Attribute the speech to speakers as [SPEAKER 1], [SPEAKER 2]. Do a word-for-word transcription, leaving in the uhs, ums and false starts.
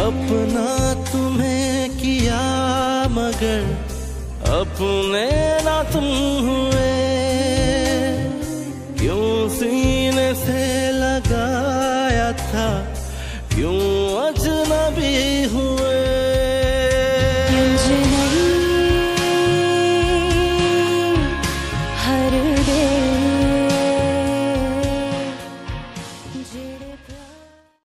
[SPEAKER 1] अपना तुम्हें किया मगर अपने ना तुम हुए, क्यों सीने से लगाया था